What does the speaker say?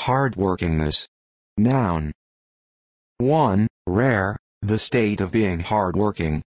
Hardworkingness. Noun. 1. Rare, the state of being hardworking.